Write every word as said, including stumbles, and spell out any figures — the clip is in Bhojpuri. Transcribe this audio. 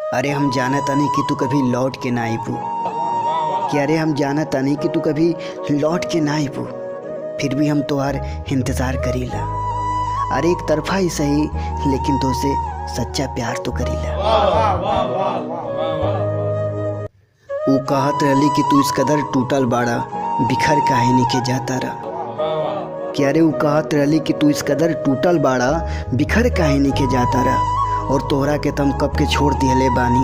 अरे हम जाना तानी कि तू कभी लौट के ना आईबू। कि अरे हम जाना तानी कि तू कभी लौट के ना आईबू, फिर भी हम तोहार इंतज़ार करीला। अरे एक तरफा ही सही, लेकिन तो से सच्चा प्यार तो करीला। ऊ कहत रहली कि तू इस कदर टूटल बाड़ा, बिखर काहे नीके जाता रहा। कि अरे ऊ कहत रहली कि तू इस कदर टूटल बाड़ा, बिखर काहे नीके जाता रहा। और तोहरा के तम कब के छोड़ दिहले बानी।